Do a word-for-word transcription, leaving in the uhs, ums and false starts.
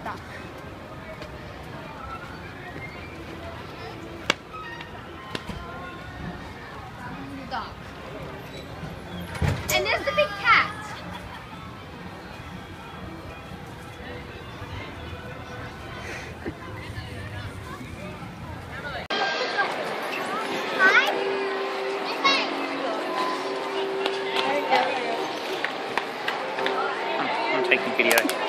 duck. Duck. And there's the big cat. I'm taking video.